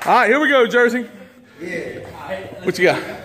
All right, here we go, Jersey. Yeah. What you got?